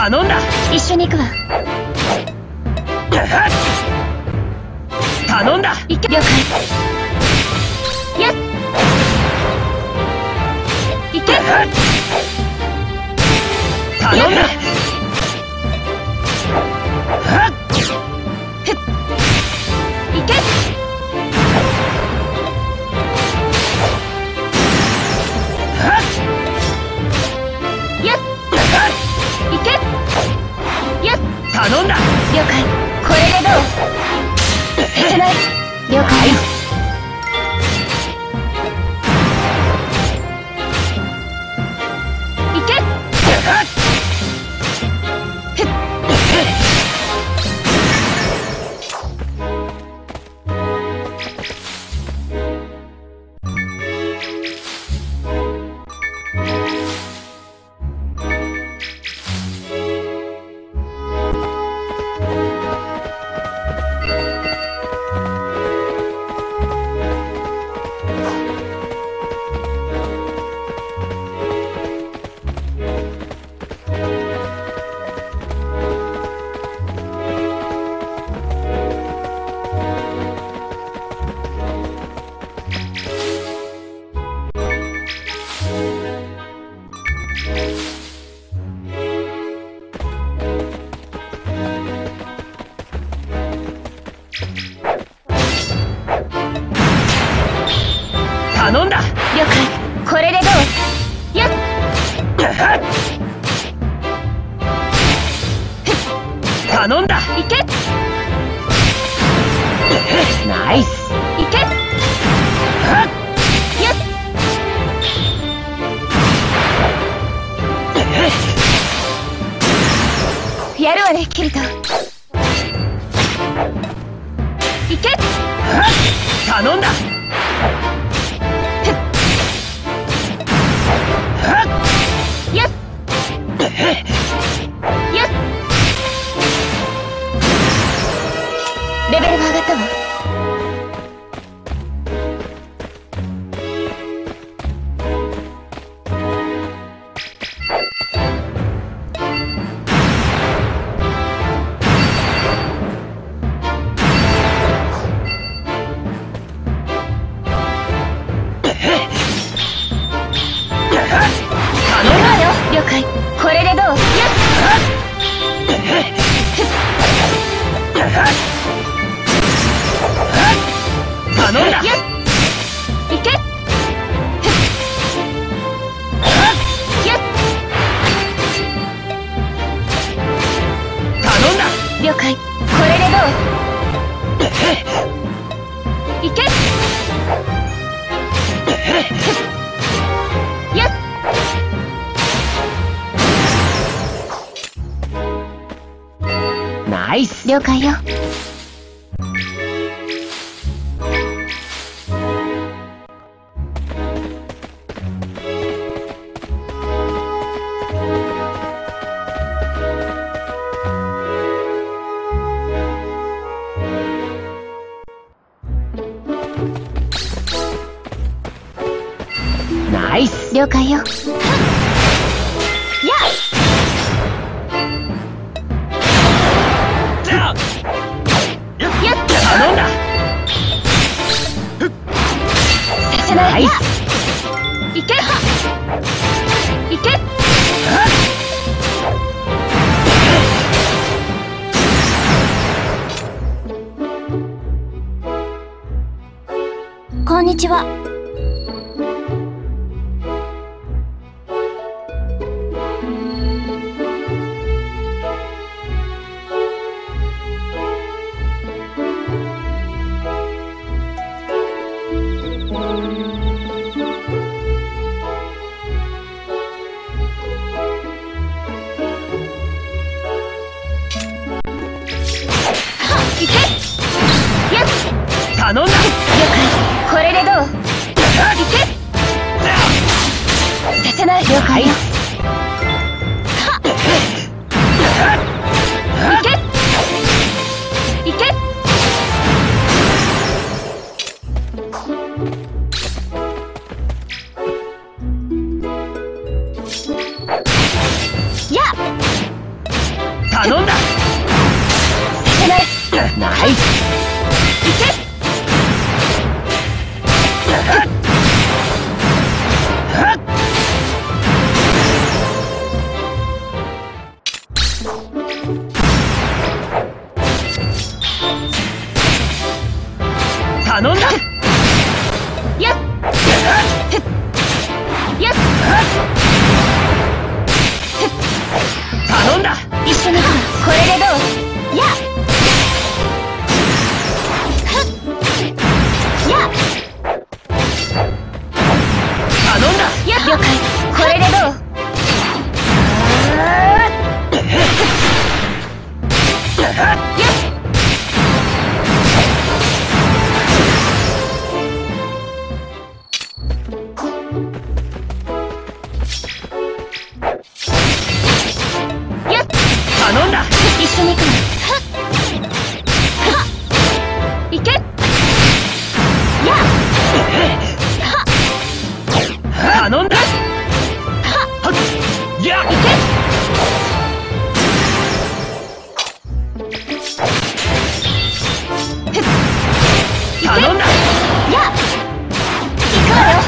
頼んだ。 一緒に行くわ。 頼んだ。 了解。やっ行け。 頼んだ。 行け。やっ行け。やっ頼んだ。 了解。これでどう？させない。了解。行け。 頼んだ。 了解。これでどう？やっ頼んだ。 行け。 ナイス。 行け。やっやるわね、キリト。行け。 頼んだ。 やっやっレベルが上がったわ。了解。これでどう？やっ頼んだ。 やっ行け。やっ頼んだ。 了解。これでどう？行け。やっナイス。 了解よ。 ナイス。 了解よ。やっ頼んだ。 させない。 ナイス。 行け。行け。こんにちは。行け。やっ頼んだ。 了解。これでどう？行け。させない。了解よ。行け。行け。やっんだ。 やっやっ頼んだ。 一緒にこれでどう？やっやっ頼んだ。 やっ了解。これでどう？やっ頼んだ。 一緒に行くの。いけ。や頼んだ。やっいけ。 頼んだ。 や行くわよ。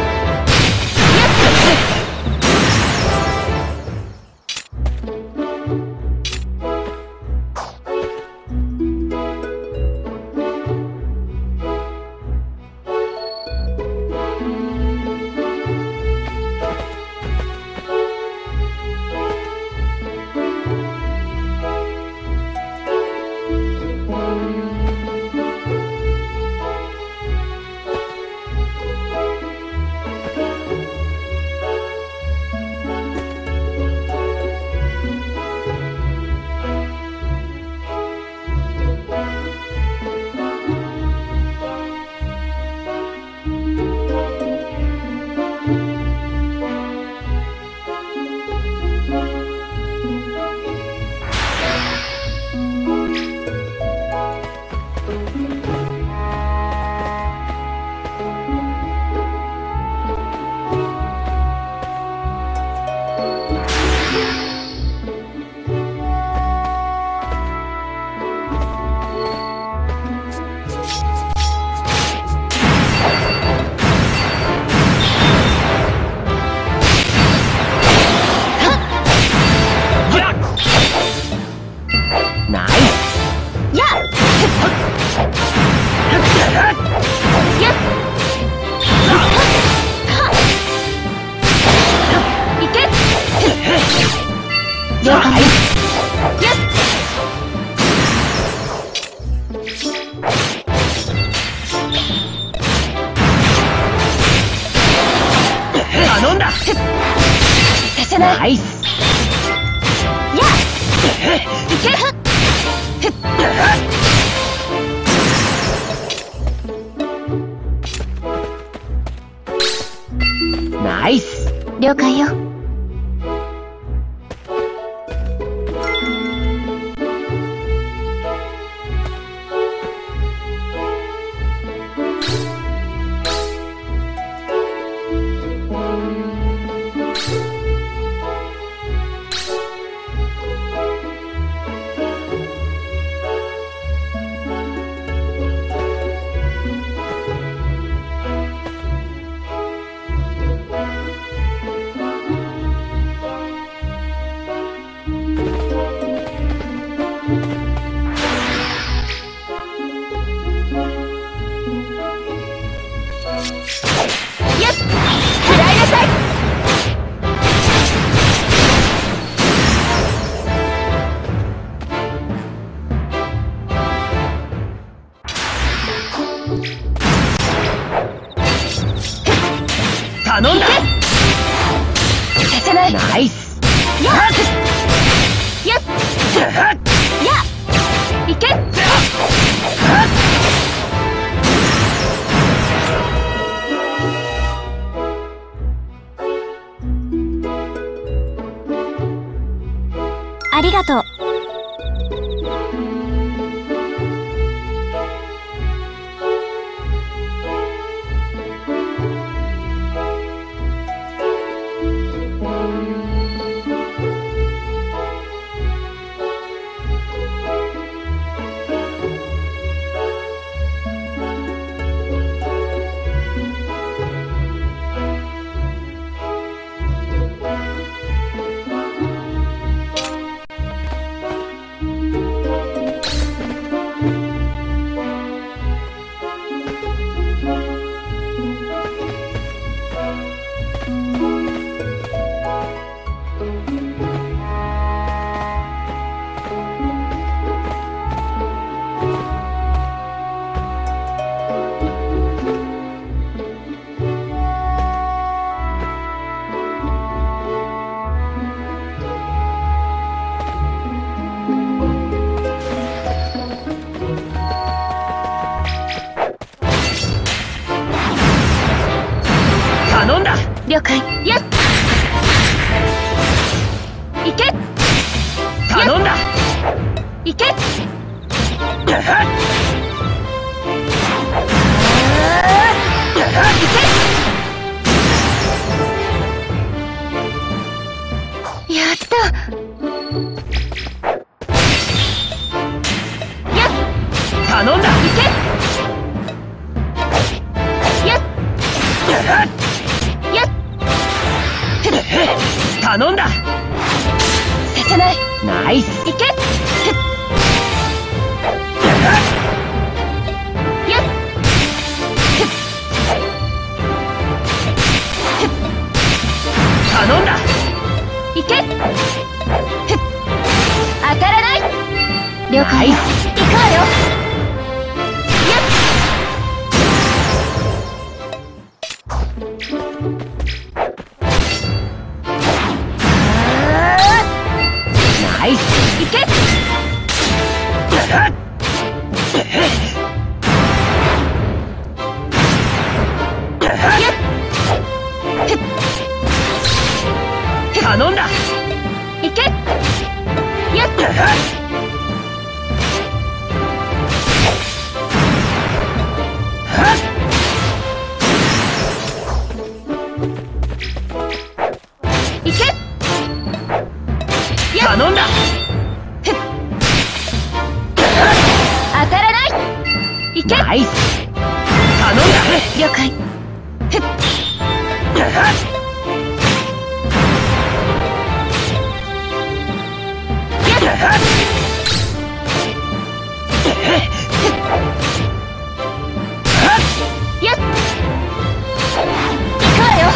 頼んだ。 させない。 ナイス。 やいけ。 ナイス。 了解よ。 頼んだ。 させない。 ナイス。 やっやっやいけ。ありがとう。 了解。よっ、いけ。 頼んだ。 いけ。やった。やっ、 頼んだ。 いけ。やっ、やっ、 頼んだ。 させない。 ナイス。 いけ。やっ、 頼んだ。 いけ。当たらない。了解。 ナイス。 行くわよ。やっ、 ナイス。 いけ。 頼んだ。 いけ。やっ、いけ。やっ、 頼んだ。 当たらない。いけ。 ナイス。頼んだ。 了解。やっ、行くわよ。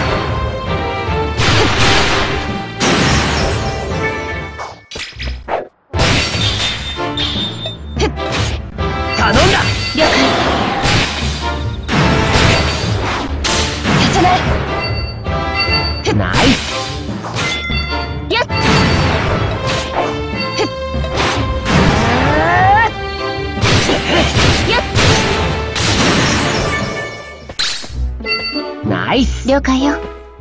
頼んだ。 了解。させない。 ナイス。 やっ、やっ、 ナイス。 了解よ。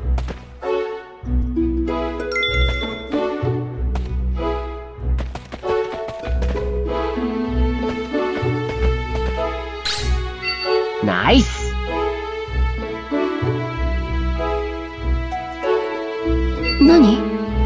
ナイス。 何？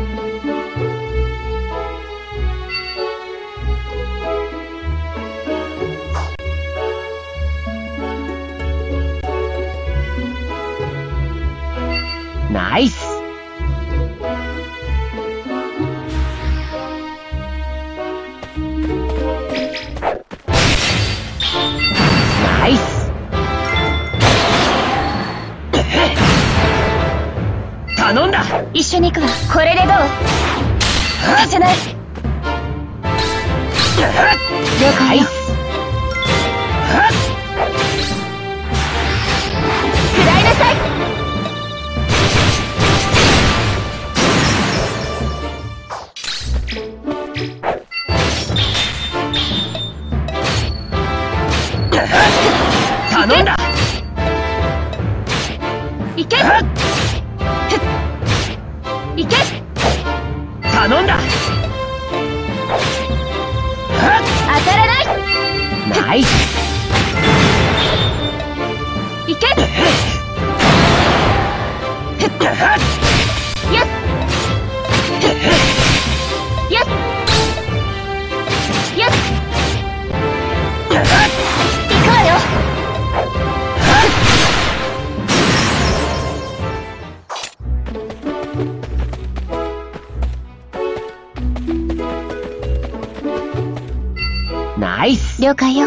ナイス。ナイス。頼んだ。 一緒に行くわ。これでどう？させない。了解よ。 ナイス。 食らいなさい。 頼んだ。 いけ。いけ。 頼んだ。 当たらない。 ナイス。 いけ。やっ、やっ、やっ、行くわよ。 ナイス。 了解よ。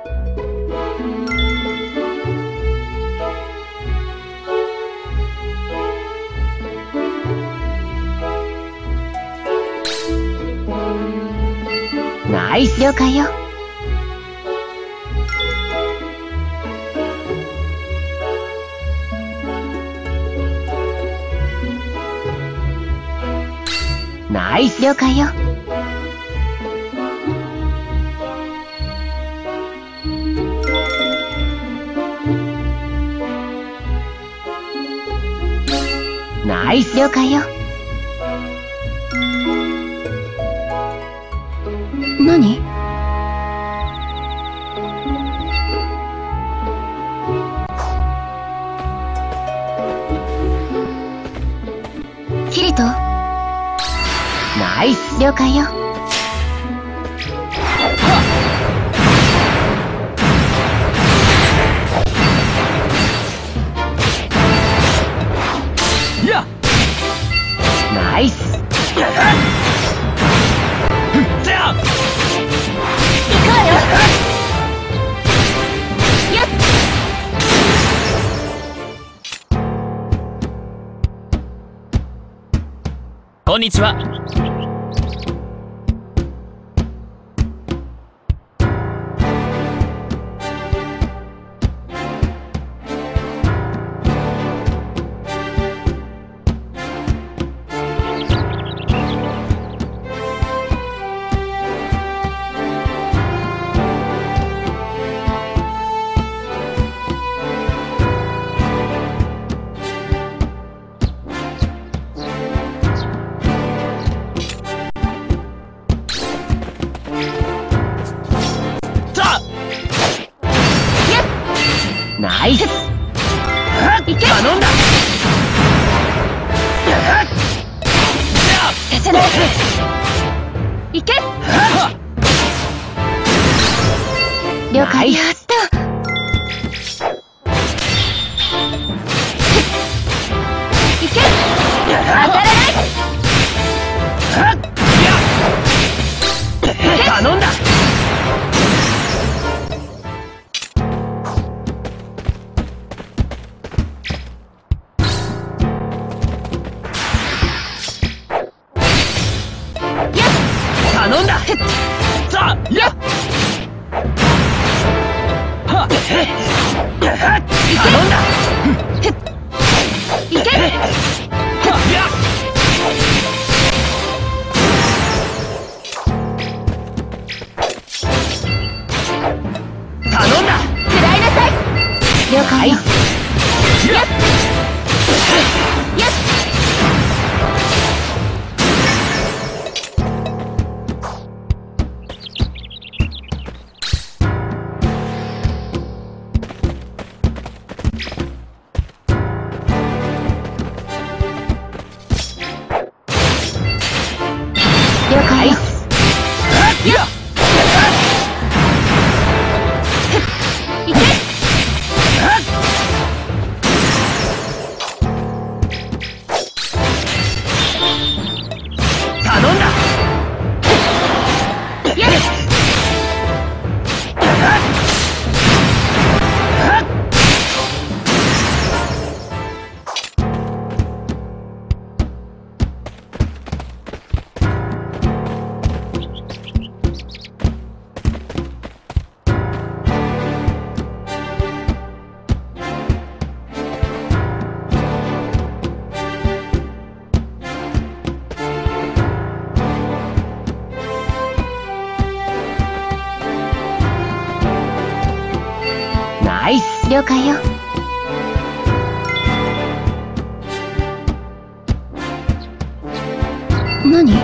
ナイス。 了解よ。 ナイス。 了解よ。 ナイス。 了解よ。何？キリト。 ナイス。 了解よ。 やナイス。 せや行こうよ。やっ。 こんにちは。 ナイス。 行け。 頼んだ。 させない。行け。了解。やった。行け。当たらない。 頼んだ。頼んだ。 さあやっはっ頼んだ。 行け。 やっ頼んだ。 食らいなさい。了解よ。 やっやっ。了解よ。 やっ行け。 頼んだ。 やっ。 ナイス。 了解よ。何？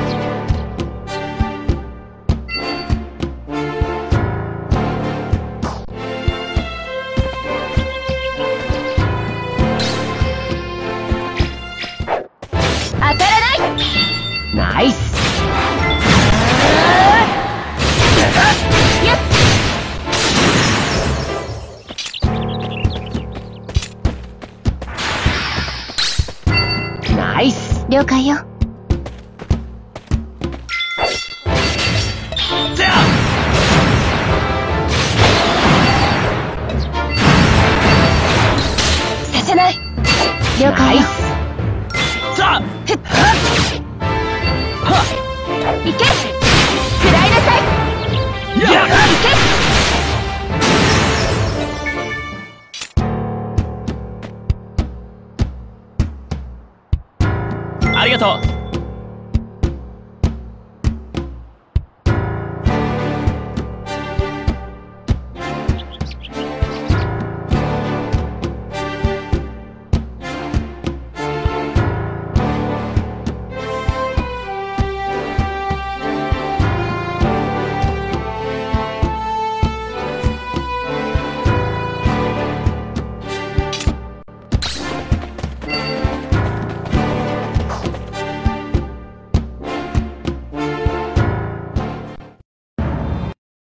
当たらない。 ナイス。 やっ。 ナイス。 了解よ。 せやさせない。了解よ。 さあは行け。食らいなさい。 っやっ行け。 ありがとう。